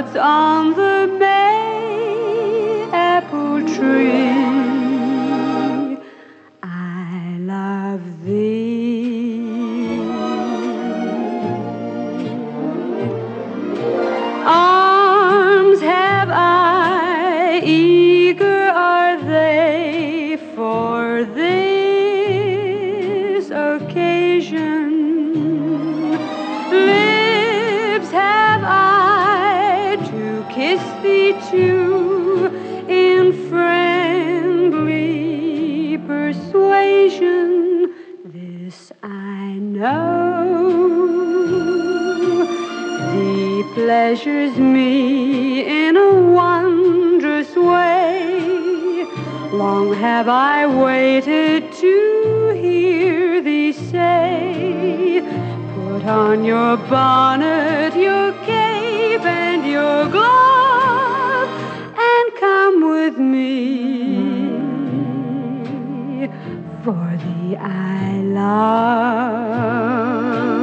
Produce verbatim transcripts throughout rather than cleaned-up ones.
buds on the May apple tree. I love thee. Arms have I, eager are they for this occasion. Lips have I to kiss thee too, in friendly persuasion. This I know, thee pleasures me in a wondrous way. Long have I waited to hear thee say, put on your bonnet, your cape, and your glove, and come with me, for thee I love.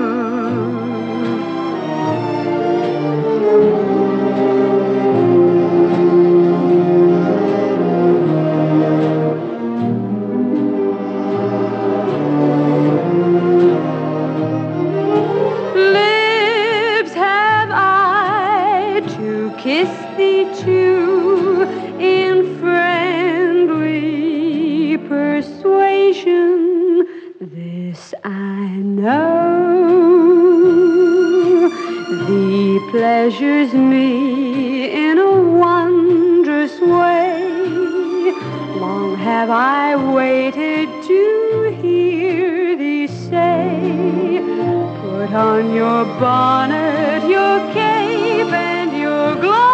Kiss thee too, in friendly persuasion. This I know, thee pleasures me in a wondrous way. Long have I waited to hear thee say, put on your bonnet, your cape, and your glove,